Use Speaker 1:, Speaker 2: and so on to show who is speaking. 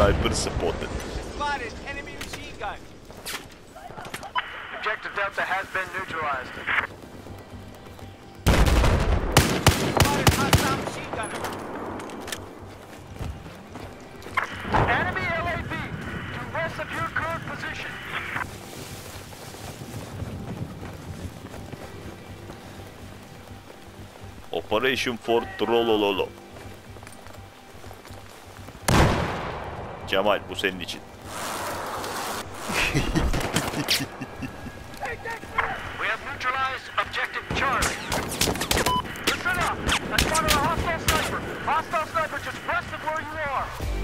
Speaker 1: Sniper spotted.
Speaker 2: Spotted enemy machine gun.
Speaker 3: Objective Delta has been neutralized.
Speaker 2: Spotted hostile machine gunner.
Speaker 3: Enemy LAV to west of your current position.
Speaker 1: Operation for Trollololo. Cemal bu senin için.
Speaker 3: We have neutralized objective Charlie. Listen up! I spotted a hostile sniper! Hostile sniper just west of where you are!